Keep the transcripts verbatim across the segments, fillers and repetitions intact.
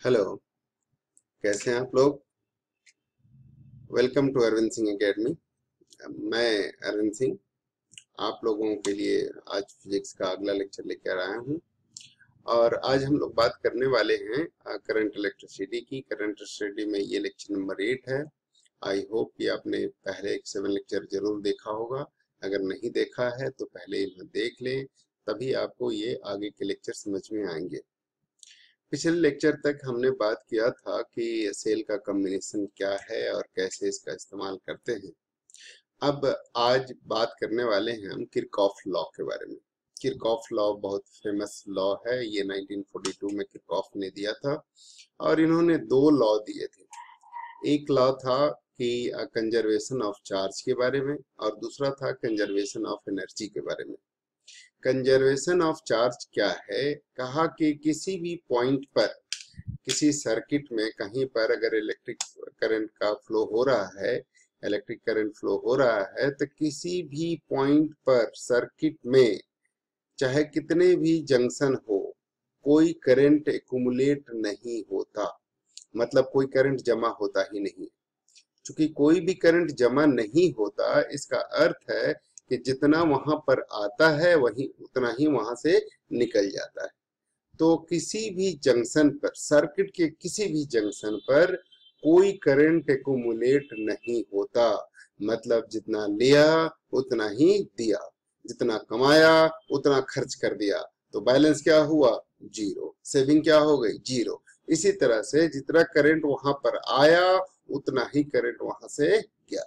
Hello, कैसे हैं आप लोग। Welcome to Arvind Singh Academy. मैं अरविंद सिंह आप लोगों के लिए आज फिजिक्स का अगला लेक्चर लेकर आया हूं और आज हम लोग बात करने वाले हैं करंट इलेक्ट्रिसिटी की। करंट इलेक्ट्रिसिटी में ये लेक्चर नंबर एट है। आई होप कि आपने पहले एक सेवन लेक्चर जरूर देखा होगा। अगर नहीं देखा है तो पहले इन्हें देख लें, तभी आपको ये आगे के लेक्चर समझ में आएंगे। पिछले लेक्चर तक हमने बात किया था कि सेल का कॉम्बिनेशन क्या है और कैसे इसका इस्तेमाल करते हैं। अब आज बात करने वाले हैं हम किरचॉफ लॉ के बारे में। किरचॉफ लॉ बहुत फेमस लॉ है। ये नाइनटीन फोर्टी टू में किरचॉफ ने दिया था और इन्होंने दो लॉ दिए थे। एक लॉ था कि कंजर्वेशन ऑफ चार्ज के बारे में और दूसरा था कंजर्वेशन ऑफ एनर्जी के बारे में। कंजर्वेशन ऑफ चार्ज क्या है? कहा कि किसी भी पॉइंट पर किसी सर्किट में कहीं पर अगर इलेक्ट्रिक करंट का फ्लो हो रहा है इलेक्ट्रिक करंट फ्लो हो रहा है तो किसी भी पॉइंट पर सर्किट में चाहे कितने भी जंक्शन हो, कोई करंट एक्यूमुलेट नहीं होता, मतलब कोई करंट जमा होता ही नहीं। क्योंकि कोई भी करंट जमा नहीं होता, इसका अर्थ है कि जितना वहां पर आता है वही उतना ही वहां से निकल जाता है। तो किसी भी जंक्शन पर, सर्किट के किसी भी जंक्शन पर कोई करंट एक्यूमुलेट नहीं होता, मतलब जितना लिया उतना ही दिया, जितना कमाया उतना खर्च कर दिया, तो बैलेंस क्या हुआ? जीरो। सेविंग क्या हो गई? जीरो। इसी तरह से जितना करंट वहां पर आया उतना ही करंट वहां से गया।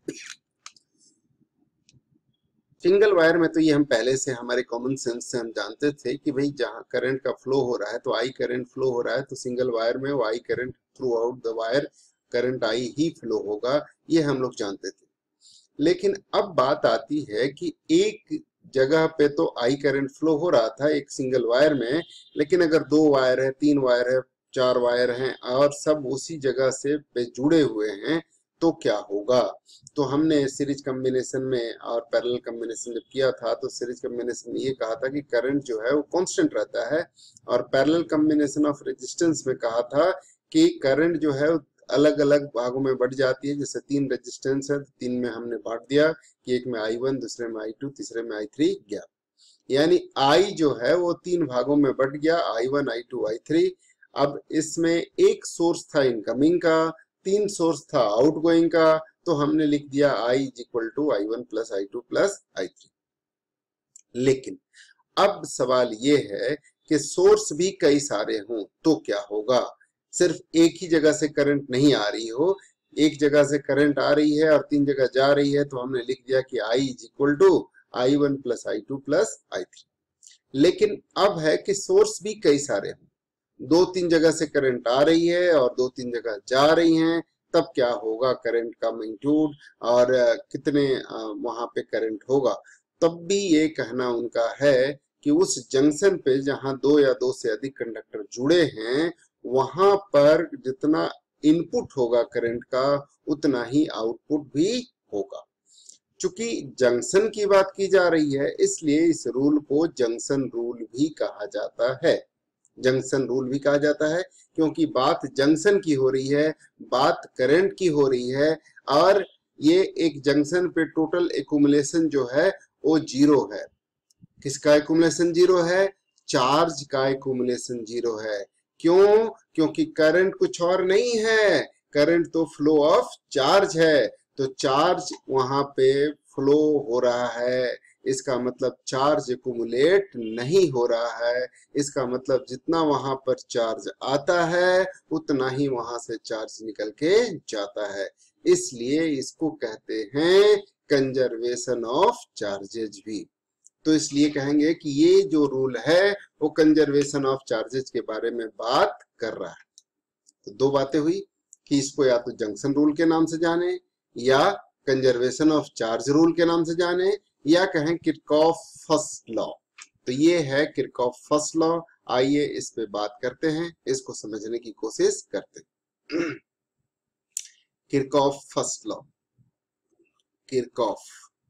सिंगल वायर में तो ये हम पहले से हमारे कॉमन सेंस से हम जानते थे कि भाई जहां करंट का फ्लो हो रहा है तो आई करंट फ्लो हो रहा है, तो सिंगल वायर में वो I current throughout the wire current I ही फ्लो होगा, ये हम लोग जानते थे। लेकिन अब बात आती है कि एक जगह पे तो आई करंट फ्लो हो रहा था एक सिंगल वायर में, लेकिन अगर दो वायर है, तीन वायर है, चार वायर हैं और सब उसी जगह से पे जुड़े हुए हैं तो क्या होगा? तो हमने सीरीज कॉम्बिनेशन में और पैरेलल कॉम्बिनेशन जब किया था तो सीरीज कॉम्बिनेशन में ये कहा था कि करंट जो है वो कांस्टेंट रहता है, और पैरेलल कॉम्बिनेशन ऑफ रेजिस्टेंस में कहा था कि करंट जो है अलग अलग भागों में बढ़ जाती है। जैसे तीन रेजिस्टेंस है, तीन में हमने बांट दिया कि एक में आई वन, दूसरे में आई टू, तीसरे में आई थ्री गया, यानी आई जो है वो तीन भागों में बढ़ गया, I one, I two, I three. अब इसमें एक सोर्स था इनकमिंग का, तीन सोर्स था आउटगोइंग का, तो हमने लिख दिया I is equal to I one plus I two plus I three. लेकिन अब सवाल ये है कि सोर्स भी कई सारे हों तो क्या होगा? सिर्फ एक ही जगह से करंट नहीं आ रही हो, एक जगह से करंट आ रही है और तीन जगह जा रही है, तो हमने लिख दिया कि I is equal to I one plus I two plus I three. लेकिन अब है कि सोर्स भी कई सारे हों, दो तीन जगह से करंट आ रही है और दो तीन जगह जा रही हैं, तब क्या होगा? करंट का मैग्नीट्यूड और कितने वहां पे करंट होगा? तब भी ये कहना उनका है कि उस जंक्शन पे जहां दो या दो से अधिक कंडक्टर जुड़े हैं वहां पर जितना इनपुट होगा करंट का उतना ही आउटपुट भी होगा। चूंकि जंक्शन की बात की जा रही है इसलिए इस रूल को जंक्शन रूल भी कहा जाता है। जंक्शन रूल भी कहा जाता है क्योंकि बात जंक्शन की हो रही है, बात करंट की हो रही है, और ये एक जंक्शन पे टोटल एक्यूमुलेशन जो है वो जीरो है। किसका एक्यूमुलेशन जीरो है? चार्ज का एक्यूमुलेशन जीरो है। क्यों? क्योंकि करंट कुछ और नहीं है, करंट तो फ्लो ऑफ चार्ज है, तो चार्ज वहां पे फ्लो हो रहा है, इसका मतलब चार्ज एक्यूमुलेट नहीं हो रहा है। इसका मतलब जितना वहां पर चार्ज आता है उतना ही वहां से चार्ज निकल के जाता है, इसलिए इसको कहते हैं कंजर्वेशन ऑफ चार्जेज भी। तो इसलिए कहेंगे कि ये जो रूल है वो कंजर्वेशन ऑफ चार्जेस के बारे में बात कर रहा है। तो दो बातें हुई कि इसको या तो जंक्शन रूल के नाम से जाने, या कंजर्वेशन ऑफ चार्ज रूल के नाम से जाने, या कहें किरचॉफ फर्स्ट लॉ। तो ये है किरचॉफ फर्स्ट लॉ। आइए इस पे बात करते हैं, इसको समझने की कोशिश करते हैं। Kirchhoff first law. किरचॉफ,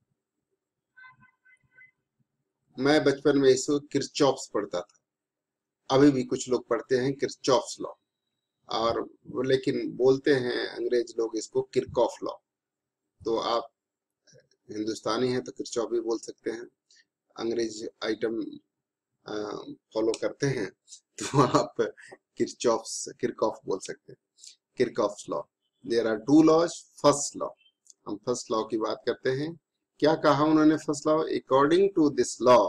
मैं बचपन में इसको किरचॉफ्स पढ़ता था, अभी भी कुछ लोग पढ़ते हैं किरचॉफ्स लॉ। और लेकिन बोलते हैं अंग्रेज लोग इसको किरचॉफ लॉ। तो आप हिंदुस्तानी हैं तो किरचॉफ भी बोल सकते हैं, अंग्रेज आइटम फॉलो करते हैं तो आप किरचॉफ किरचॉफ बोल सकते हैं, Kirchhoff law. There are two laws. First law, हम फर्स्ट लॉ की बात करते हैं। क्या कहा उन्होंने first law? According to this law,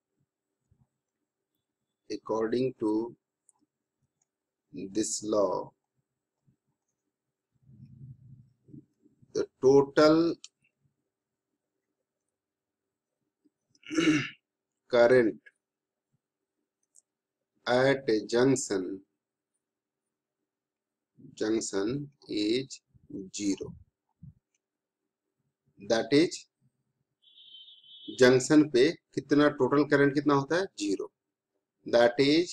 according to this law the total current at a junction junction is zero. That is, junction पे कितना टोटल करंट कितना होता है? Zero. That is,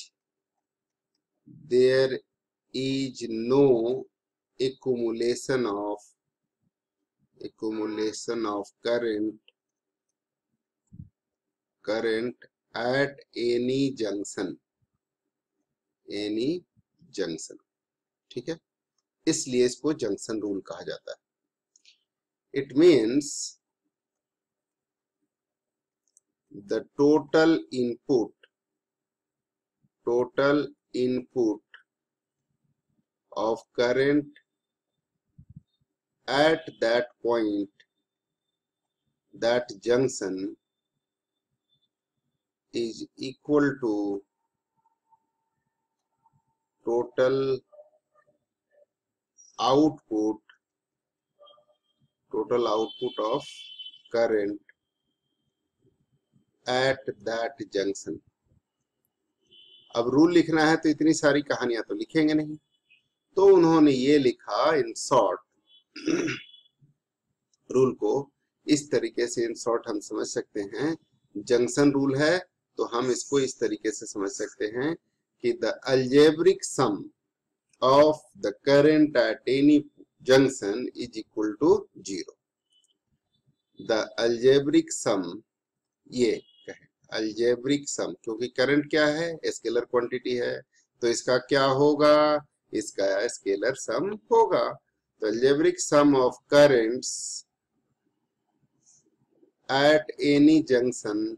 there is no accumulation of accumulation of current current at any junction, any junction. ठीक है, इसलिए इसको junction rule कहा जाता है। It means the total input total input of current at that point, that junction is equal to total output total output of current at that junction. अब rule लिखना है तो इतनी सारी कहानियां तो लिखेंगे नहीं, तो उन्होंने ये लिखा इन शॉर्ट। रूल को इस तरीके से इन शॉर्ट हम समझ सकते हैं, जंक्शन रूल है तो हम इसको इस तरीके से समझ सकते हैं कि the algebraic sum of the current at any junction is equal to zero. The algebraic sum, ये कहे अलजेब्रिक सम, क्योंकि करंट क्या है? स्केलर क्वांटिटी है, तो इसका क्या होगा? इसका स्केलर सम होगा। तो algebraic sum of currents at any junction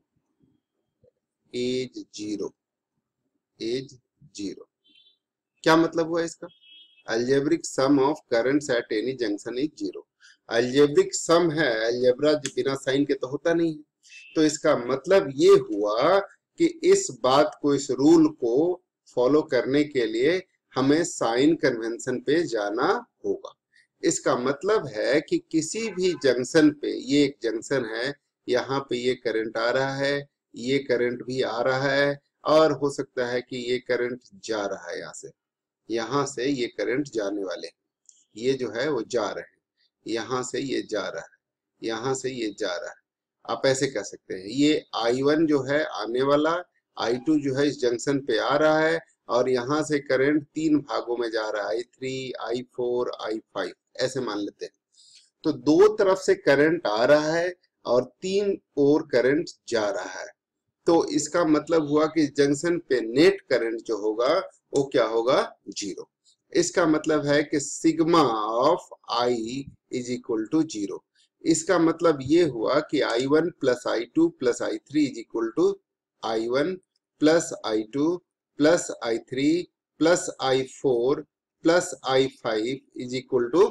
is zero, is zero. क्या मतलब हुआ इसका? Algebraic sum of currents at any junction is zero. Algebraic sum है, अलजेब्रा बिना साइन के तो होता नहीं है, तो इसका मतलब ये हुआ कि इस बात को, इस रूल को फॉलो करने के लिए हमें साइन कन्वेंशन पे जाना होगा। इसका मतलब है कि किसी भी जंक्शन पे, ये एक जंक्शन है, यहाँ पे ये करंट आ रहा है, ये करंट भी आ रहा है, और हो सकता है कि ये करंट जा रहा है, यहाँ से यहाँ से ये करंट जाने वाले, ये जो है वो जा रहे हैं, यहाँ से ये जा रहा है, यहाँ से ये जा रहा है। आप ऐसे कह सकते हैं ये आई वन जो है आने वाला, आई टू जो है इस जंक्शन पे आ रहा है, और यहाँ से करंट तीन भागों में जा रहा है, I three, I four, I five, ऐसे मान लेते हैं। तो दो तरफ से करंट आ रहा है और तीन और करंट जा रहा है, तो इसका मतलब हुआ कि जंक्शन पे नेट करंट जो होगा वो क्या होगा? जीरो। इसका मतलब है कि sigma of I is equal to zero. इसका मतलब ये हुआ कि I one plus I two plus I three is equal to I one plus I two plus I three plus I four plus I five is equal to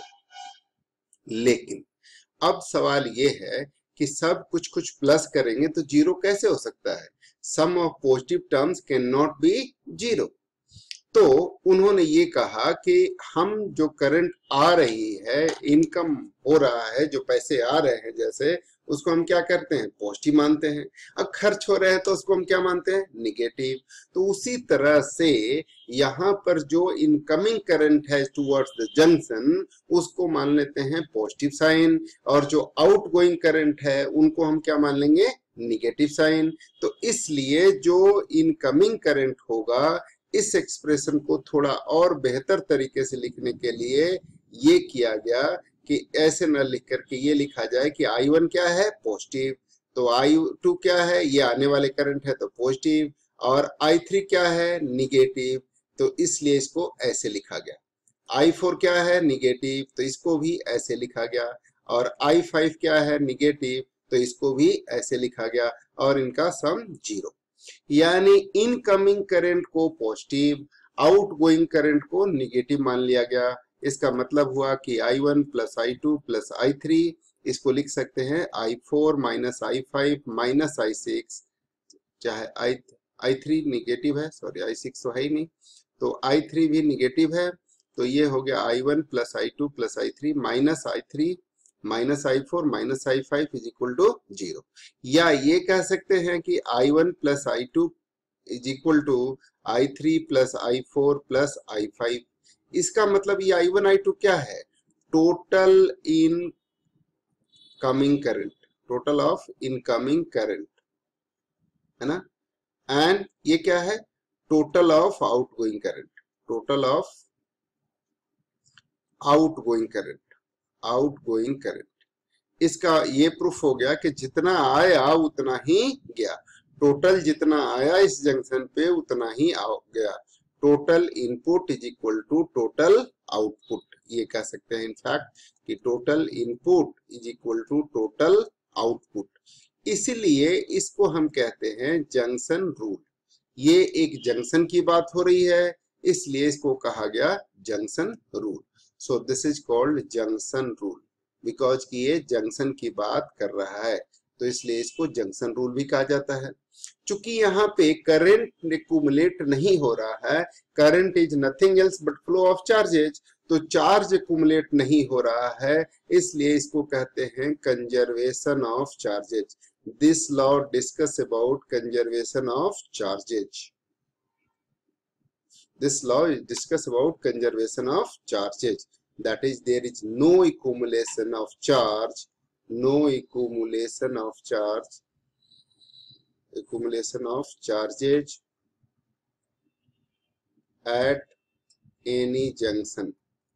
zero. लेकिन अब सवाल ये है कि सब कुछ कुछ प्लस करेंगे तो जीरो कैसे हो सकता है? Sum of positive terms can not be zero. तो उन्होंने ये कहा कि हम जो करंट आ रही है, इनकम हो रहा है, जो पैसे आ रहे हैं जैसे, उसको हम क्या करते हैं? पॉजिटिव मानते हैं। अब खर्च हो रहे हैं तो उसको हम क्या मानते हैं? निगेटिव। तो उसी तरह से यहाँ पर जो इनकमिंग करंट है टुवर्ड्स द जंक्शन, उसको मान लेते हैं पॉजिटिव साइन, और जो आउटगोइंग करंट है उनको हम क्या मान लेंगे? Negative sign. तो इसलिए जो इनकमिंग करंट होगा, इस एक्सप्रेशन को थोड़ा और बेहतर तरीके से लिखने के लिए ये किया गया कि ऐसे न लिख करके ये लिखा जाए कि आई वन क्या है? पॉजिटिव, तो आई टू क्या है? ये आने वाले करंट है तो पॉजिटिव, और आई थ्री क्या है? निगेटिव। तो इसलिए इसको ऐसे लिखा गया। आई फोर क्या है, निगेटिव, तो इसको भी ऐसे लिखा गया। और आई फाइव क्या है, निगेटिव, तो इसको भी ऐसे लिखा गया। और इनका सम जीरो, यानी इनकमिंग करंट को पॉजिटिव, आउटगोइंग करंट को निगेटिव मान लिया गया। इसका मतलब हुआ कि I one plus I two plus I three, इसको लिख सकते हैं I four minus I five minus I six, चाहे आई आई थ्री निगेटिव है, सॉरी आई सिक्स तो है ही नहीं, तो आई थ्री भी निगेटिव है। तो ये हो गया I one plus I two plus I three minus I three minus I four minus I five is equal to zero. या ये कह सकते हैं कि I one plus I two is equal to I three plus I four plus I five. इसका मतलब ये I one I two क्या है, total incoming current, total of incoming current, है ना। एंड ये क्या है, total of outgoing current, total of outgoing current, outgoing current. इसका ये प्रूफ हो गया कि जितना आया उतना ही गया, टोटल जितना आया इस जंक्शन पे उतना ही आ गया। Total input is equal to total output, ये कह सकते हैं इनफैक्ट कि total input is equal to total output. इसीलिए इसको हम कहते हैं जंक्शन रूल। ये एक जंक्शन की बात हो रही है, इसलिए इसको कहा गया junction rule. So this is called junction rule, because कि ये जंक्शन की बात कर रहा है, तो इसलिए इसको जंक्शन रूल भी कहा जाता है। चूंकि यहाँ पे करंट एक्यूमुलेट नहीं हो रहा है, current is nothing else but flow of charges, तो चार्ज एक्यूमुलेट नहीं हो रहा है, इसलिए इसको कहते हैं conservation of charges. This law discuss about conservation of charges. This law is discuss about conservation of charges. That is, there is no accumulation of charge, no accumulation of charge, accumulation of charges at any junction.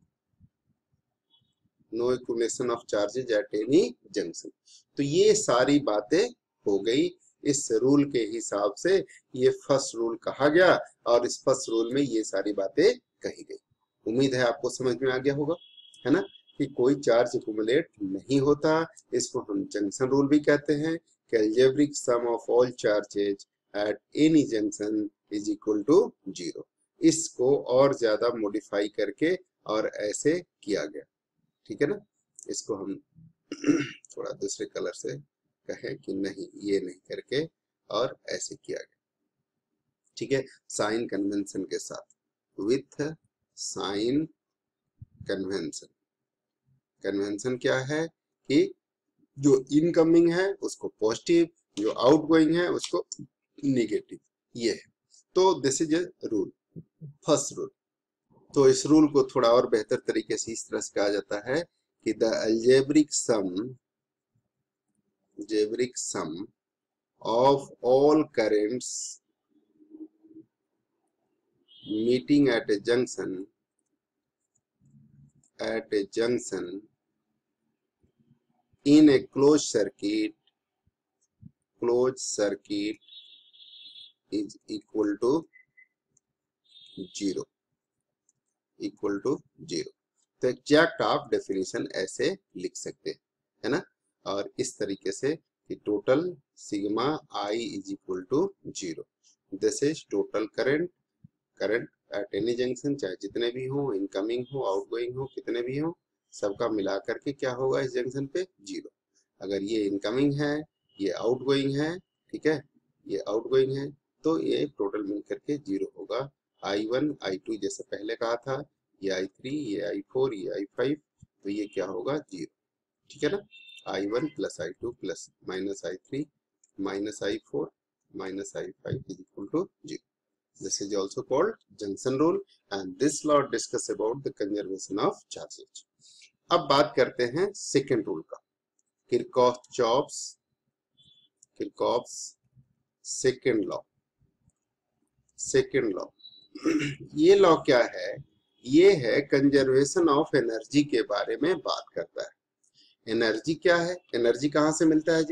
No accumulation of charges at any junction. तो ये सारी बातें हो गई। इस rule के हिसाब से ये फर्स्ट रूल कहा गया और इस फर्स्ट रूल में ये सारी बातें कही गई। उम्मीद है आपको समझ में आ गया होगा, है ना, कि कोई चार्ज एक्यूमुलेट नहीं होता। इसको हम जंक्शन रूल भी कहते हैं कि algebraic sum of all charges at any junction is equal to zero. इसको और ज्यादा मॉडिफाई करके और ऐसे किया गया, ठीक है ना। इसको हम थोड़ा दूसरे कलर से कहे कि नहीं, ये नहीं करके और ऐसे किया गया, ठीक है, साइन कन्वेंशन के साथ, विथ साइन कन्वेंशन। कन्वेंशन क्या है कि जो इनकमिंग है उसको पॉजिटिव, जो आउटगोइंग है उसको निगेटिव, ये है। तो this is a rule, first rule. तो इस रूल को थोड़ा और बेहतर तरीके से इस तरह से कहा जाता है कि the algebraic sum algebraic sum of all currents meeting at a junction at a junction in a closed circuit closed circuit is equal to zero, equal to zero। तो एग्जैक्ट आप डेफिनेशन ऐसे लिख सकते हैं, है ना। और इस तरीके से कि total sigma I is equal to zero. This is total current, current at any junction, चाहे जितने भी हो, इनकमिंग हो, आउटगोइंग हो, कितने भी हो, सबका मिला करके क्या होगा इस जंक्शन पे, जीरो। अगर ये इनकमिंग है, ये आउटगोइंग है, ठीक है, ये आउटगोइंग है, तो ये टोटल मिल करके जीरो होगा। आई वन आई टू जैसे पहले कहा था, ये आई थ्री, ये आई फोर, ये आई फाइव, तो ये क्या होगा, जीरो, ठीक है ना। I one plus I two plus minus I three minus I four minus I five is equal to zero. This is also called junction rule and this law discuss about the conservation of charges. अब बात करते हैं second rule का, Kirchhoff's Kirchhoff's second law. Second law ये law क्या है, ये है कंजर्वेशन ऑफ एनर्जी के बारे में बात करता है। एनर्जी क्या है, एनर्जी कहाँ से मिलता है जी,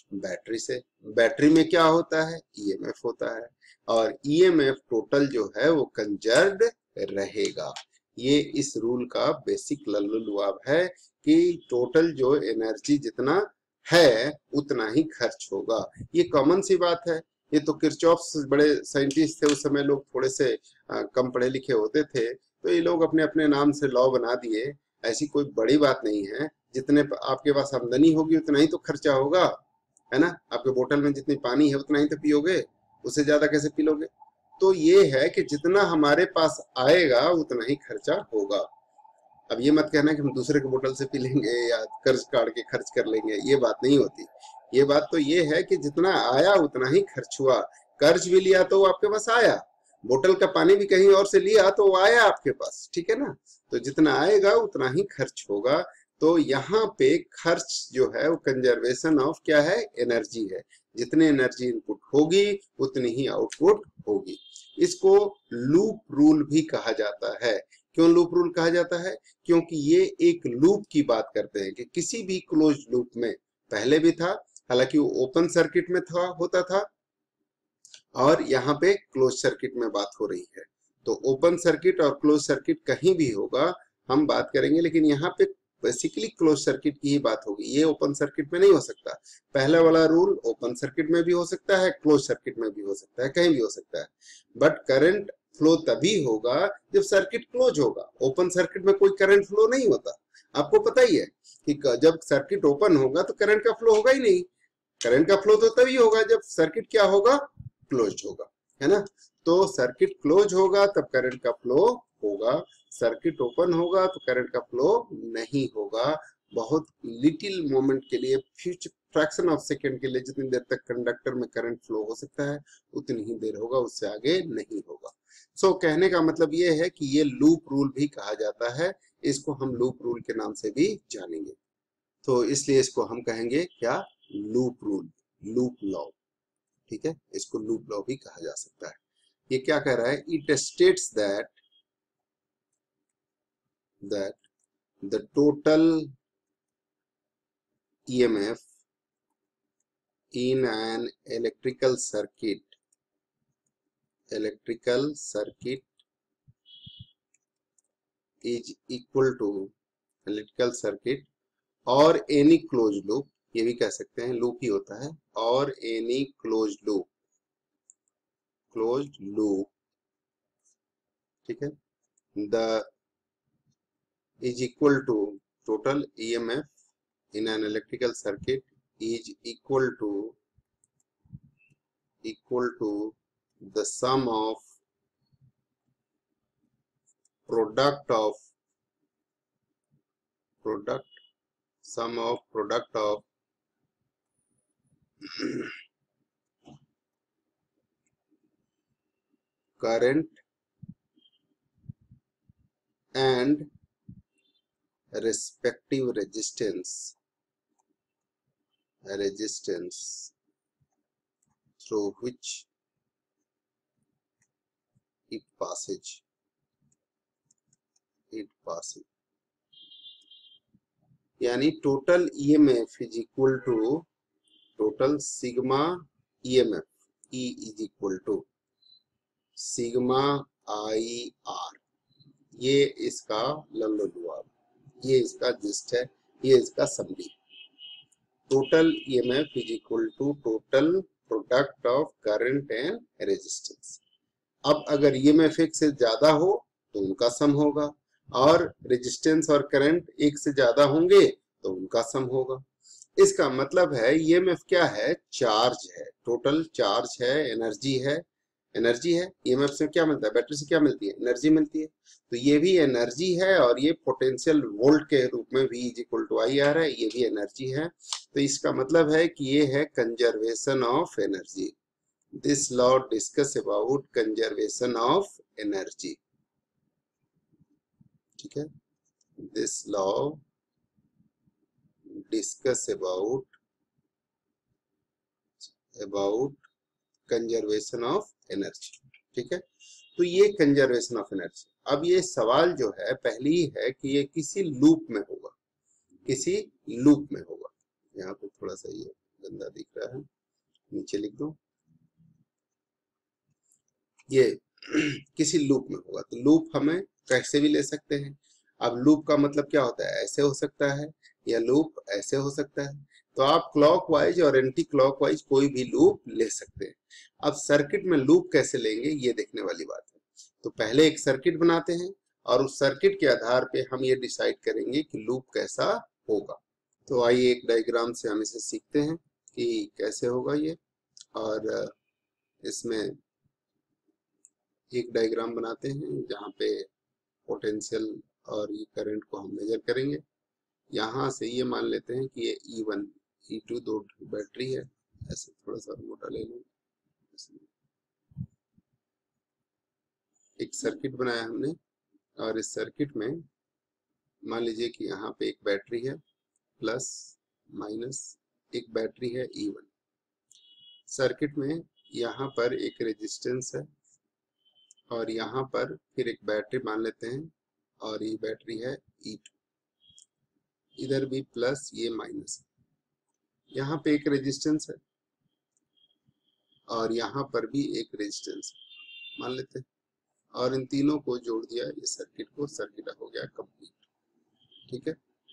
बैटरी से। बैटरी में क्या होता है, ईएमएफ होता है, और ईएमएफ टोटल जो है वो कंजर्व्ड रहेगा। ये इस रूल का बेसिक लल्लुलुआब है कि टोटल जो एनर्जी जितना है उतना ही खर्च होगा। ये कॉमन सी बात है, ये तो किरचॉफ बड़े साइंटिस्ट थे उस समय, लोग थोड़े से आ, कम पढ़े लिखे होते थे, तो ये लोग अपने अपने नाम से लॉ बना दिए। ऐसी कोई बड़ी बात नहीं है, जितने आपके पास आमदनी होगी उतना ही तो खर्चा होगा, है ना। आपके बोतल में जितनी पानी है उतना ही तो पियोगे, उससे ज्यादा कैसे पी लोगे। तो ये है कि जितना हमारे पास आएगा उतना ही खर्चा होगा। अब ये मत कहना कि हम दूसरे के बोतल से पी लेंगे या कर्ज काट के खर्च कर लेंगे, ये बात नहीं होती। ये बात तो ये है कि जितना आया उतना ही खर्च हुआ। कर्ज भी लिया तो वो आपके पास आया, बोतल का पानी भी कहीं और से लिया तो वो आया आपके पास, ठीक है ना। तो जितना आएगा उतना ही खर्च होगा। तो यहाँ पे खर्च जो है वो कंजर्वेशन ऑफ क्या है, एनर्जी है। जितनी एनर्जी इनपुट होगी उतनी ही आउटपुट होगी। इसको लूप रूल भी कहा जाता है। क्यों लूप रूल कहा जाता है, क्योंकि ये एक लूप की बात करते हैं कि किसी भी क्लोज लूप में, पहले भी था हालांकि वो ओपन सर्किट में था होता था, और यहाँ पे क्लोज सर्किट में बात हो रही है। तो ओपन सर्किट और क्लोज सर्किट कहीं भी होगा हम बात करेंगे, लेकिन यहाँ पे बेसिकली क्लोज सर्किट की ही बात होगी। ये ओपन सर्किट में नहीं हो सकता। पहला वाला रूल ओपन सर्किट में भी हो सकता है, क्लोज सर्किट में भी हो सकता है, कहीं भी हो सकता है। बट करंट फ्लो तभी होगा जब सर्किट क्लोज होगा। ओपन सर्किट में कोई करंट फ्लो नहीं होता। आपको पता ही है कि जब सर्किट ओपन होगा तो करंट का फ्लो होगा ही नहीं। करंट का फ्लो तो तभी होगा जब सर्किट क्या होगा, क्लोज होगा, है ना। तो सर्किट क्लोज होगा तब करंट का फ्लो होगा, सर्किट ओपन होगा तो करंट का फ्लो नहीं होगा। बहुत लिटिल मोमेंट के लिए, फ्यूचर फ्रैक्शन ऑफ सेकंड के लिए जितनी देर तक कंडक्टर में करंट फ्लो हो सकता है उतनी ही देर होगा, उससे आगे नहीं होगा। सो so, कहने का मतलब ये है कि ये लूप रूल भी कहा जाता है। इसको हम लूप रूल के नाम से भी जानेंगे, तो इसलिए इसको हम कहेंगे क्या, लूप रूल, लूप लॉ, ठीक है। इसको लूप लॉ भी कहा जा सकता है। ये क्या कह रहा है, it states that that the total EMF in an electrical circuit electrical circuit is equal to electrical circuit or any closed loop, ये भी कह सकते हैं, लूप ही होता है, और any closed loop closed loop, ठीक है, the is equal to total E M F in an electrical circuit is equal to equal to the sum of product of product sum of product of current and respective resistance resistance through which it passes it passes यानी total EMF is equal to total sigma EMF, E is equal to sigma I R. ये इसका लल्लुलुआब, ये इसका gist है, ये इसका summary. Total EMF is equal to total product of current and resistance. अब अगर ईएमएफ एक से ज्यादा हो तो उनका सम होगा, और रेजिस्टेंस और करंट एक से ज्यादा होंगे तो उनका सम होगा। इसका मतलब है ईएमएफ क्या है, चार्ज है, टोटल चार्ज है, एनर्जी है, एनर्जी है। ईएमएफ से क्या मिलता है, बैटरी से क्या मिलती है, एनर्जी मिलती है। तो ये भी एनर्जी है, और ये पोटेंशियल वोल्ट के रूप में V is equal to I आ रहा है, ये भी एनर्जी है। तो इसका मतलब है कि ये है conservation of energy. This law discuss about conservation of energy, ठीक है। This law discuss about about conservation of energy, ठीक है। तो ये कंजर्वेशन ऑफ एनर्जी। अब ये सवाल जो है पहली है कि ये किसी लूप में होगा, किसी लूप में होगा। यहाँ पे थोड़ा सा ये गंदा दिख रहा है, नीचे लिख दो। ये किसी लूप में होगा, तो लूप हमें कैसे भी ले सकते हैं। अब लूप का मतलब क्या होता है, ऐसे हो सकता है या लूप ऐसे हो सकता है। तो आप क्लॉकवाइज और एंटी क्लॉकवाइज कोई भी लूप ले सकते हैं। अब सर्किट में लूप कैसे लेंगे ये देखने वाली बात है। तो पहले एक सर्किट बनाते हैं और उस सर्किट के आधार पे हम ये डिसाइड करेंगे कि लूप कैसा होगा। तो आइए एक डायग्राम से हम इसे सीखते हैं कि कैसे होगा ये। और इसमें एक डायग्राम बनाते हैं जहाँ पे पोटेंशियल और ये करंट को हम मेजर करेंगे। यहाँ से ये मान लेते हैं कि ये ई वन ई टू दो बैटरी है। ऐसे थोड़ा सा मोटा ले लूँ। एक सर्किट बनाया हमने और इस सर्किट में मान लीजिए कि यहाँ पे एक बैटरी है, प्लस माइनस एक बैटरी है ई वन। सर्किट में यहाँ पर एक रेजिस्टेंस है और यहाँ पर फिर एक बैटरी मान लेते हैं और ये बैटरी है ई टू। इधर भी प्लस ये माइनस है। यहाँ पे एक रेजिस्टेंस है और यहाँ पर भी एक रेजिस्टेंस मान लेते हैं और इन तीनों को जोड़ दिया ये सर्किट को, सर्किट हो गया कंप्लीट। ठीक है।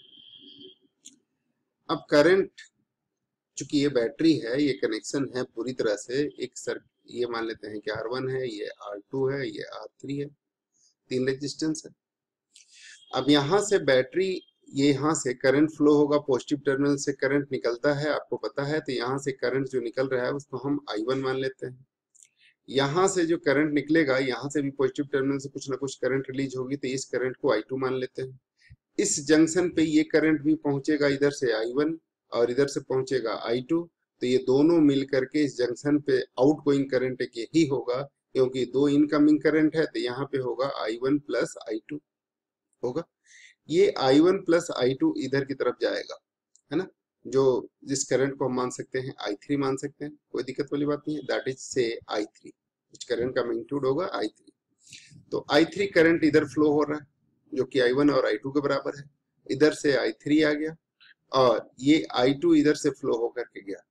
अब करंट, चूंकि ये बैटरी है, ये कनेक्शन है पूरी तरह से एक सर्किट, ये मान लेते हैं कि आर वन है, ये आर टू है, ये आर थ्री है, तीन रेजिस्टेंस है। अब यहाँ से बैटरी, ये यहाँ से करंट फ्लो होगा, पॉजिटिव टर्मिनल से करंट निकलता है, आपको पता है। तो यहाँ से करंट जो निकल रहा है उसको हम आई वन मान लेते हैं। यहाँ से जो करंट निकलेगा, यहाँ से भी पॉजिटिव टर्मिनल से कुछ ना कुछ करंट रिलीज होगी, तो इस करंट को आई टू मान लेते हैं। इस जंक्शन पे ये करंट भी पहुंचेगा इधर से आई वन और इधर से पहुंचेगा आई टू। तो ये दोनों मिल करके इस जंक्शन पे आउटगोइंग करंट एक यही होगा, क्योंकि दो इनकमिंग करंट है। तो यहाँ पे होगा I one plus I two होगा। ये I one plus I two इधर की तरफ जाएगा, है ना, जो जिस करंट को हम मान सकते हैं आई थ्री मान सकते हैं, कोई दिक्कत वाली बात नहीं है। दैट इज से आई थ्री, कुछ करंट का मैग्नीट्यूड होगा आई थ्री। तो आई थ्री करंट इधर फ्लो हो रहा है जो कि आई वन और आई टू के बराबर है। इधर से आई थ्री आ गया और ये आई टू इधर से फ्लो होकर के गया।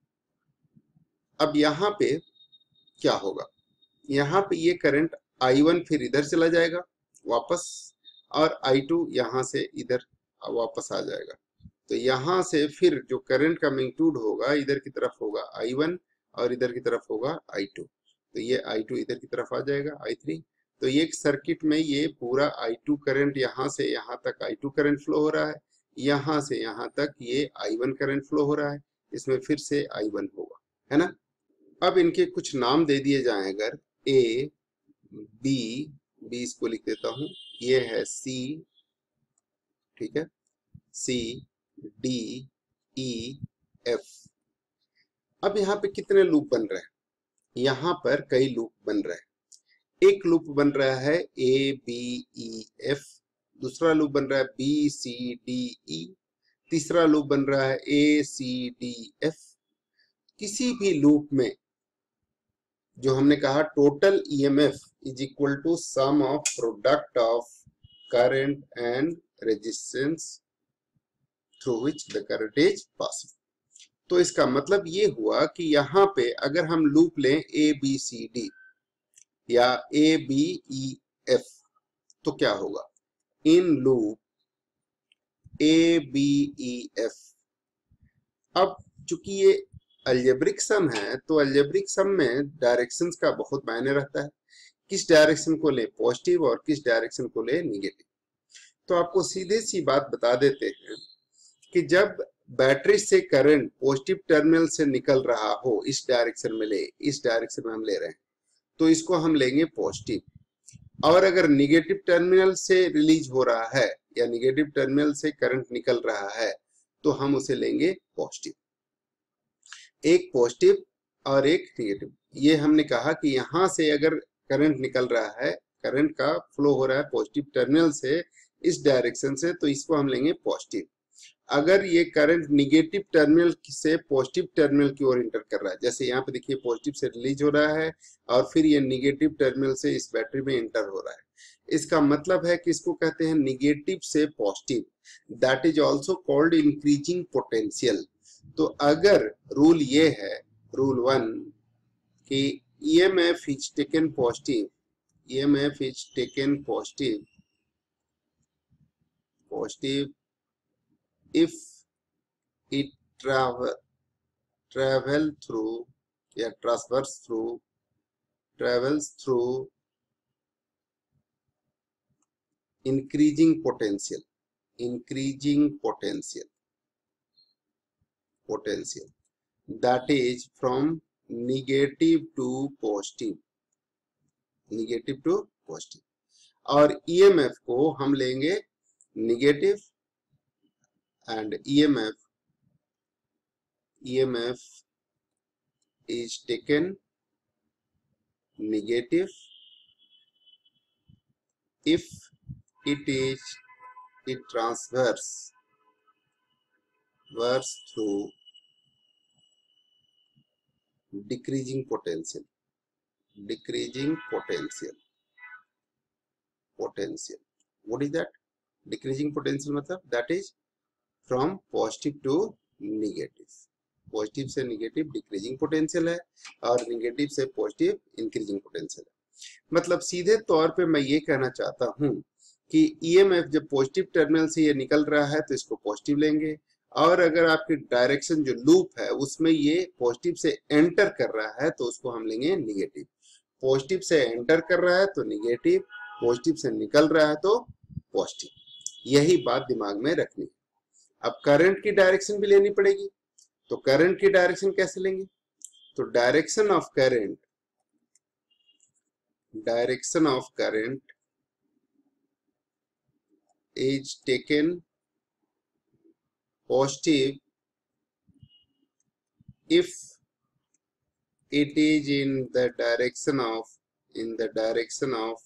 अब यहाँ पे क्या होगा, यहाँ पे ये करंट आई वन फिर इधर चला जाएगा वापस और आई टू यहाँ से इधर वापस आ जाएगा। तो यहाँ से फिर जो करंट का मैग्नीट्यूड होगा इधर की तरफ होगा आई वन और इधर की तरफ होगा आई टू। तो ये आई टू इधर की तरफ आ जाएगा आई थ्री। तो ये एक सर्किट में ये पूरा आई टू करंट यहाँ से यहाँ तक आई टू करंट फ्लो हो रहा है, यहाँ से यहाँ तक ये आई वन करंट फ्लो हो रहा है, इसमें फिर से आई वन होगा, है ना। अब इनके कुछ नाम दे दिए जाएं, अगर ए बी, बी इसको लिख देता हूं, ये है सी, ठीक है, सी डी ई एफ। अब यहाँ पे कितने लूप बन रहे हैं, यहाँ पर कई लूप बन रहे हैं। एक लूप बन रहा है ए बी ई एफ, दूसरा लूप बन रहा है बी सी डी ई, तीसरा लूप बन रहा है ए सी डी एफ। किसी भी लूप में जो हमने कहा total EMF is equal to sum of product of current and resistance through which the current is passing. तो इसका मतलब ये हुआ कि यहाँ पे अगर हम लूप लें ए बी सी डी या ए बी ई एफ, तो क्या होगा, in loop A B E F. अब चूंकि ये अलजेब्रिक सम है, तो अलजेब्रिक सम में डायरेक्शंस का बहुत मायने रहता है, किस डायरेक्शन को ले पॉजिटिव और किस डायरेक्शन को ले निगेटिव। तो आपको सीधे सी बात बता देते हैं कि जब बैटरी से करंट पॉजिटिव टर्मिनल से निकल रहा हो, इस डायरेक्शन में ले, इस डायरेक्शन में हम ले रहे हैं, तो इसको हम लेंगे पॉजिटिव। और अगर निगेटिव टर्मिनल से रिलीज हो रहा है या निगेटिव टर्मिनल से करंट निकल रहा है, तो हम उसे लेंगे पॉजिटिव। एक पॉजिटिव और एक निगेटिव। ये हमने कहा कि यहां से अगर करंट निकल रहा है, करंट का फ्लो हो रहा है पॉजिटिव टर्मिनल से इस डायरेक्शन से, तो इसको हम लेंगे पॉजिटिव। अगर ये करंट निगेटिव टर्मिनल से पॉजिटिव टर्मिनल की ओर इंटर कर रहा है, जैसे यहाँ पे देखिए पॉजिटिव से रिलीज हो रहा है और फिर ये निगेटिव टर्मिनल से इस बैटरी में इंटर हो रहा है, इसका मतलब है कि इसको कहते हैं निगेटिव से positive. That is also called increasing potential. तो अगर रूल ये है, रूल वन, कि EMF is taken positive, EMF is taken positive positive if it travel travel through या transverse through travels through increasing potential, increasing potential, potential that is from negative to positive, negative to positive. और EMF को हम लेंगे negative, and EMF EMF is taken negative if it is it transverse verse through decreasing potential, decreasing potential, potential. What is that? Decreasing potential मतलब that is from positive to negative. Positive से negative decreasing potential है और negative से positive increasing potential है। मतलब सीधे तौर पे मैं ये कहना चाहता हूं कि ईएमएफ जब पॉजिटिव टर्मिनल से ये निकल रहा है तो इसको पॉजिटिव लेंगे, और अगर आपकी डायरेक्शन जो लूप है उसमें ये पॉजिटिव से एंटर कर रहा है तो उसको हम लेंगे नेगेटिव। पॉजिटिव से एंटर कर रहा है तो नेगेटिव, पॉजिटिव से निकल रहा है तो पॉजिटिव। यही बात दिमाग में रखनी है। अब करंट की डायरेक्शन भी लेनी पड़ेगी, तो करंट की डायरेक्शन कैसे लेंगे? तो direction of current, direction of current is taken positive if it is in the direction of in the direction of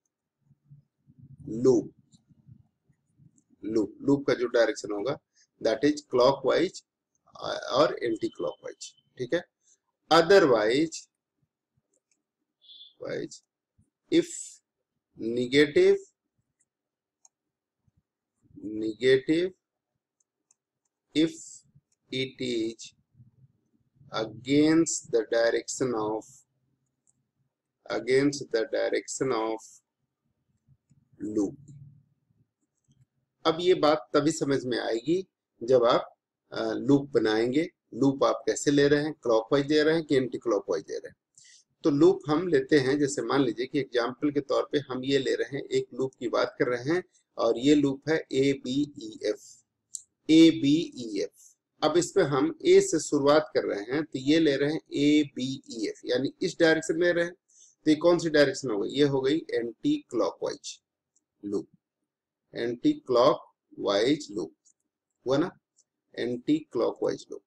loop. Loop loop का जो डायरेक्शन होगा दैट इज क्लॉकवाइज और एंटी क्लॉकवाइज, ठीक है। Otherwise wise if negative negative if it is against the direction of against the direction of loop. अब ये बात तभी समझ में आएगी जब आप लूप बनाएंगे। लूप आप कैसे ले रहे हैं, क्लॉकवाइज दे रहे हैं कि एंटी क्लॉकवाइज दे रहे हैं। तो लूप हम लेते हैं, जैसे मान लीजिए कि एग्जांपल के तौर पे हम ये ले रहे हैं, एक लूप की बात कर रहे हैं और ये लूप है A B E F, A B E F. अब इस पे हम ए से शुरुआत कर रहे हैं तो ये ले रहे हैं ए बी ई एफ, यानी इस डायरेक्शन में ले रहे हैं। तो ये कौन सी डायरेक्शन हो गई? ये हो गई anti clockwise loop, anti clockwise loop हुआ ना, anti clockwise loop,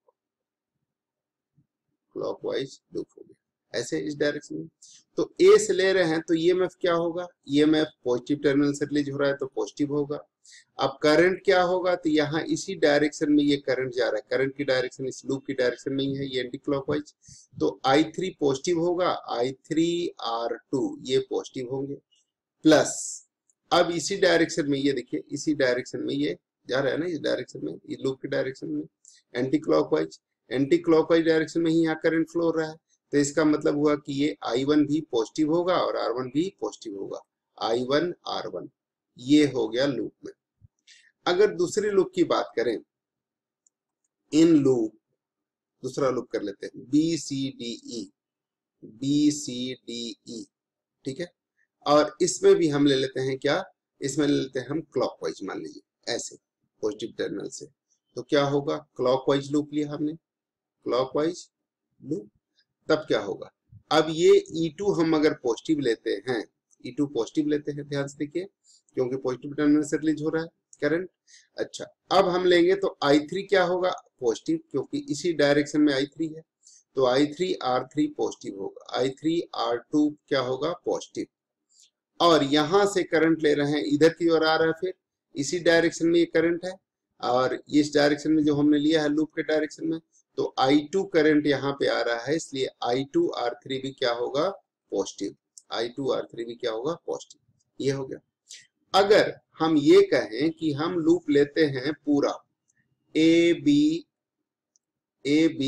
clockwise loop हो गया ऐसे इस डायरेक्शन में। तो ए से ले रहे हैं तो ईएमएफ क्या होगा? ईएमएफ पॉजिटिव टर्मिनल से रिलीज हो रहा है तो पॉजिटिव होगा। अब करंट क्या होगा? तो यहाँ इसी डायरेक्शन में ये करंट जा रहा है, करंट की डायरेक्शन इस लूप की डायरेक्शन में ही है, ये एंटी क्लॉकवाइज। तो आई थ्री पॉजिटिव होगा, आई थ्री आर टू ये पॉजिटिव होंगे, प्लस अब इसी डायरेक्शन में ये देखिए, इसी डायरेक्शन में ये जा रहा है ना, इस डायरेक्शन में, ये लूप की डायरेक्शन में anti clockwise, anti clockwise direction में ही यहाँ करंट फ्लो हो रहा है। तो इसका मतलब हुआ कि ये आई वन भी पॉजिटिव होगा और आर वन भी पॉजिटिव होगा, आई वन आर वन ये हो गया लूप में। अगर दूसरी लूप की बात करें, इन लूप दूसरा लूप कर लेते हैं B C D E, B C D E, ठीक है। और इसमें भी हम ले लेते हैं क्या? इसमें ले लेते हैं हम क्लॉकवाइज, मान लीजिए ऐसे पॉजिटिव टर्मिनल से। तो क्या होगा? क्लॉकवाइज लूप लिया हमने, क्लॉकवाइज लूप। तब क्या होगा? अब ये ई टू हम अगर पॉजिटिव लेते हैं, ई टू पॉजिटिव लेते हैं, ध्यान से देखिए, क्योंकि पॉजिटिव टर्मिनल से रिलीज हो रहा है करंट। अच्छा, अब हम लेंगे तो आई थ्री क्या होगा? पॉजिटिव, क्योंकि इसी डायरेक्शन में आई थ्री है। तो I three R three positive होगा, आई थ्री आर टू क्या होगा? पॉजिटिव। और यहां से करंट ले रहे हैं, इधर की ओर आ रहा है, फिर इसी डायरेक्शन में ये करंट है, और इस डायरेक्शन में जो हमने लिया है लूप के डायरेक्शन में, तो आई टू करंट यहाँ पे आ रहा है, इसलिए आई टू आर थ्री भी क्या होगा? Positive, I two R three भी क्या होगा? पॉजिटिव। ये हो गया। अगर हम ये कहें कि हम लूप लेते हैं पूरा A B A B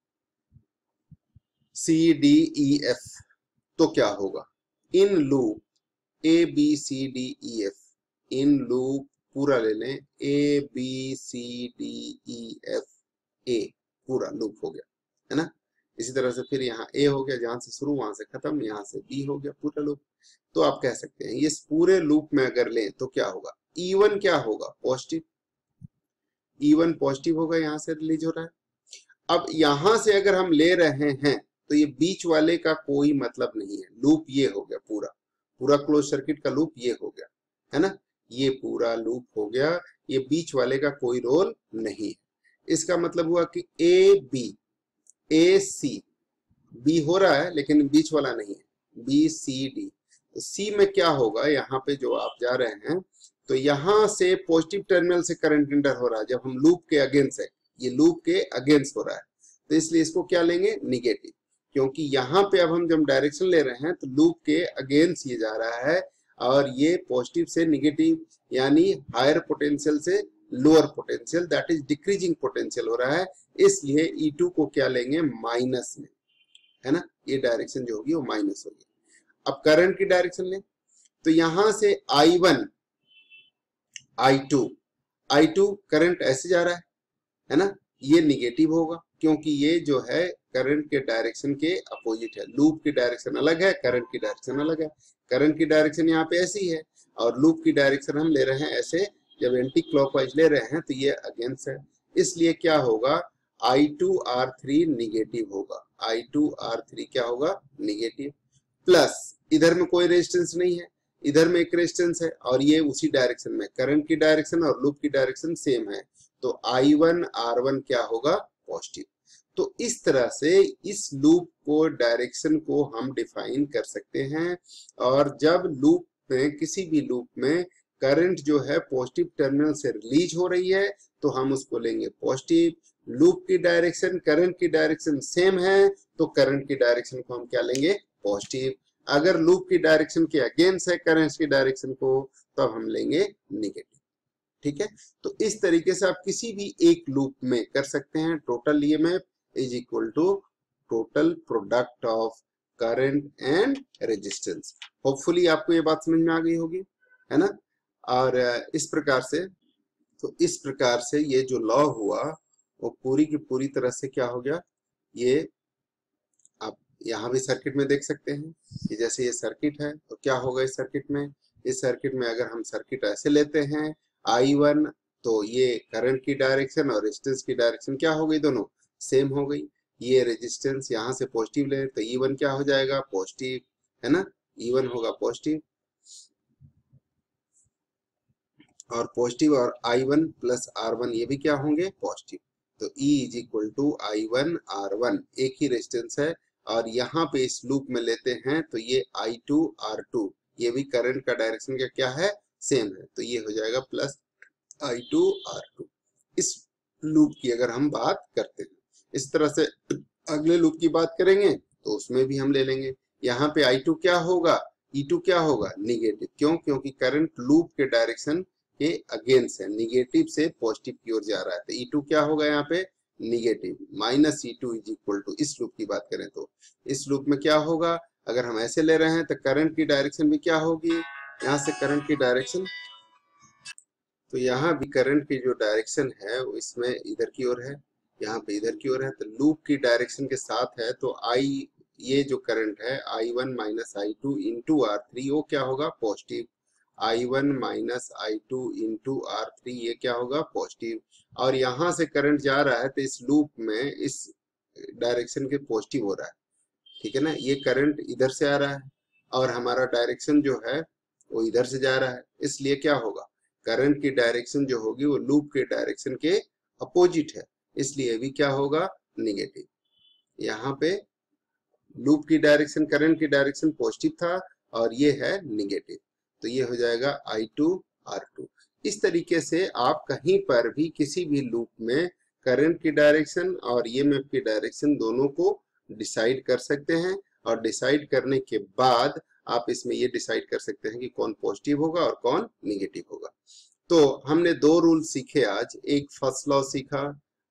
C D E F, तो क्या होगा? In loop A B C D E F, in loop पूरा ले लें, A B C D E F, A पूरा लूप हो गया, है ना। इसी तरह से फिर यहाँ ए हो गया, जहां से शुरू वहां से खत्म, यहाँ से बी हो गया पूरा लूप। तो आप कह सकते हैं इस पूरे लूप में अगर लें तो क्या होगा? ई वन क्या होगा? पॉजिटिव, ई वन पॉजिटिव होगा, यहाँ से रिलीज हो रहा है। अब यहां से अगर हम ले रहे हैं तो ये बीच वाले का कोई मतलब नहीं है, लूप ये हो गया पूरा, पूरा क्लोज सर्किट का लूप ये हो गया, है ना। ये पूरा लूप हो गया, ये बीच वाले का कोई रोल नहीं है। इसका मतलब हुआ कि ए बी, ए सी, बी हो रहा है लेकिन बीच वाला नहीं है, बी सी डी। तो सी में क्या होगा? यहाँ पे जो आप जा रहे हैं तो यहाँ से पॉजिटिव टर्मिनल से करंट इंटर हो रहा है, जब हम लूप के अगेंस्ट है, ये लूप के अगेंस्ट हो रहा है, तो इसलिए इसको क्या लेंगे? निगेटिव, क्योंकि यहाँ पे अब हम जब डायरेक्शन ले रहे हैं तो लूप के अगेंस्ट ये जा रहा है, और ये पॉजिटिव से निगेटिव यानी हायर पोटेंशियल से lower potential, that is decreasing potential हो रहा है, इसलिए ई टू को क्या लेंगे? माइनस में, है ना। ये डायरेक्शन जो होगी वो माइनस होगी। अब करंट की डायरेक्शन लें तो यहां से I one, I two, I two current ऐसे जा रहा है, है ना, ये निगेटिव होगा, क्योंकि ये जो है करंट के डायरेक्शन के अपोजिट है। लूप की डायरेक्शन अलग है, करंट की डायरेक्शन अलग है। करंट की डायरेक्शन यहाँ पे ऐसी है और लूप की डायरेक्शन हम ले रहे हैं ऐसे, जब एंटी क्लॉकवाइज ले रहे हैं तो ये अगेंस्ट है, इसलिए क्या होगा? I two R three negative होगा, आई टू आर थ्री क्या होगा? निगेटिव। प्लस इधर में कोई रेजिस्टेंस नहीं है, इधर में एक रेजिस्टेंस है और ये उसी डायरेक्शन में, करंट की डायरेक्शन और लूप की डायरेक्शन सेम है, तो आई वन आर वन क्या होगा? पॉजिटिव। तो इस तरह से इस लूप को, डायरेक्शन को हम डिफाइन कर सकते हैं। और जब लूप में, किसी भी लूप में करंट जो है पॉजिटिव टर्मिनल से रिलीज हो रही है तो हम उसको लेंगे पॉजिटिव। लूप की डायरेक्शन, करंट की डायरेक्शन सेम है तो करंट की डायरेक्शन को हम क्या लेंगे? पॉजिटिव। अगर लूप की डायरेक्शन के अगेंस्ट है करंट की डायरेक्शन को, तो हम लेंगे निगेटिव। ठीक है, तो इस तरीके से आप किसी भी एक लूप में कर सकते हैं। Total EMF is equal to total product of current and resistance. Hopefully आपको ये बात समझ में आ गई होगी, है ना। और इस प्रकार से, तो इस प्रकार से ये जो लॉ हुआ वो पूरी की पूरी तरह से क्या हो गया? ये आप यहाँ भी सर्किट में देख सकते हैं कि जैसे ये सर्किट है तो क्या होगा इस सर्किट में? इस सर्किट में अगर हम सर्किट ऐसे लेते हैं, आई वन, तो ये करंट की डायरेक्शन और रेजिस्टेंस की डायरेक्शन क्या हो गई? दोनों सेम हो गई। ये रेजिस्टेंस यहाँ से पॉजिटिव ले तो ई वन क्या हो जाएगा? पॉजिटिव, है ना। ई वन होगा पॉजिटिव, और पॉजिटिव और I one plus R one ये भी क्या होंगे? पॉजिटिव। तो E is equal to I one R one, एक ही रेजिस्टेंस है, और यहाँ पे इस लूप में लेते हैं तो ये आई टू आर टू, ये भी करंट का डायरेक्शन का क्या है? सेम है, तो ये हो जाएगा plus I two R two. इस लूप की अगर हम बात करते हैं, इस तरह से अगले लूप की बात करेंगे तो उसमें भी हम ले लेंगे। यहाँ पे आई टू क्या होगा? ई टू क्या होगा? निगेटिव। क्यों? क्योंकि करंट लूप के डायरेक्शन के अगेंस्ट है, निगेटिव से पॉजिटिव की ओर जा रहा है, तो ई टू क्या होगा? यहाँ पे negative. Minus E two is equal to, इस लूप की बात करें तो इस लूप में क्या होगा? अगर हम ऐसे ले रहे हैं तो करंट की डायरेक्शन भी क्या होगी? यहाँ से करंट की डायरेक्शन, तो यहाँ भी करंट की जो डायरेक्शन है वो इसमें इधर की ओर है, यहाँ पे इधर की ओर है, तो लूप की डायरेक्शन के साथ है, तो आई, ये जो करंट है I one minus I two into R three, वो क्या होगा? Positive. I one minus I two into R three, ये क्या होगा? पॉजिटिव। और यहाँ से करंट जा रहा है तो इस लूप में इस डायरेक्शन के पॉजिटिव हो रहा है, ठीक है ना। ये करंट इधर से आ रहा है और हमारा डायरेक्शन जो है वो इधर से जा रहा है, इसलिए क्या होगा? करंट की डायरेक्शन जो होगी वो लूप के डायरेक्शन के अपोजिट है, इसलिए भी क्या होगा? निगेटिव। यहाँ पे लूप की डायरेक्शन, करंट की डायरेक्शन पॉजिटिव था और ये है निगेटिव, तो ये हो जाएगा आई टू आर टू। इस तरीके से आप कहीं पर भी किसी भी लूप में करंट की डायरेक्शन और ईएमएफ की डायरेक्शन दोनों को डिसाइड कर सकते हैं, और डिसाइड करने के बाद आप इसमें ये डिसाइड कर सकते हैं कि कौन पॉजिटिव होगा और कौन निगेटिव होगा। तो हमने दो रूल सीखे आज, एक फर्स्ट लॉ सीखा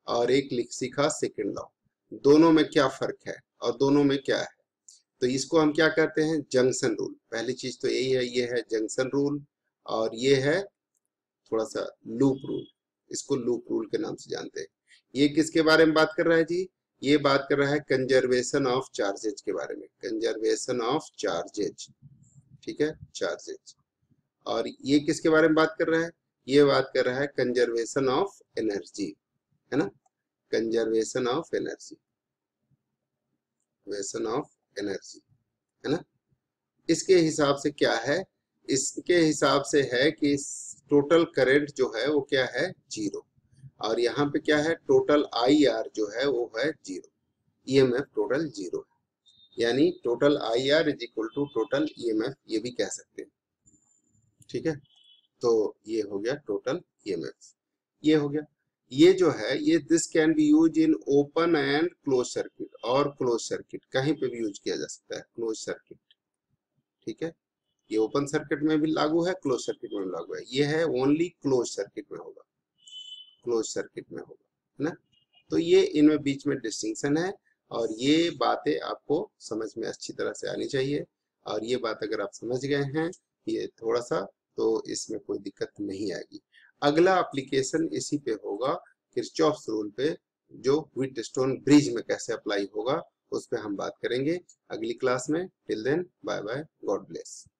और एक लिख सीखा सेकंड लॉ। दोनों में क्या फर्क है और दोनों में क्या है? तो इसको हम क्या कहते हैं? Junction rule. पहली चीज तो यही है, ये है जंक्शन रूल और ये है थोड़ा सा लूप रूल। इसको लूप रूल के नाम से जानते हैं। ये किसके बारे में बात कर रहा है जी? ये बात कर रहा है कंजर्वेशन ऑफ चार्जेज के बारे में, कंजर्वेशन ऑफ चार्जेज। ठीक है, चार्जेज। और ये किसके बारे में बात कर रहा है? ये बात कर रहा है कंजर्वेशन ऑफ एनर्जी, है ना, conservation of energy, conservation of energy, है ना। इसके हिसाब से क्या है? इसके हिसाब से है कि टोटल करंट जो है वो क्या है? जीरो। और यहाँ पे क्या है? टोटल आई आर जो है वो है जीरो, ईएमएफ टोटल जीरो है। यानी total I R is equal to total EMF, ये भी कह सकते हैं। ठीक है, तो ये हो गया टोटल ईएमएफ, ये हो गया। ये जो है ये this can be use in open and close circuit, और क्लोज सर्किट कहीं पे भी यूज किया जा सकता है, क्लोज सर्किट। ठीक है, ये ओपन सर्किट में भी लागू है, क्लोज सर्किट में भी लागू है। ये है ओनली क्लोज सर्किट में होगा, क्लोज सर्किट में होगा, है ना। तो ये इनमें बीच में डिस्टिंक्शन है और ये बातें आपको समझ में अच्छी तरह से आनी चाहिए। और ये बात अगर आप समझ गए हैं ये थोड़ा सा, तो इसमें कोई दिक्कत नहीं आएगी। अगला एप्लीकेशन इसी पे होगा, किरचॉफ रूल पे, जो व्हीटस्टोन ब्रिज में कैसे अप्लाई होगा उस पे हम बात करेंगे अगली क्लास में। Till then bye bye, God bless.